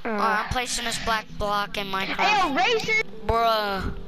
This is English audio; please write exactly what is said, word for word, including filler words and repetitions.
Uh, I'm placing this black block in my car. Hey, yo, racist. Bruh.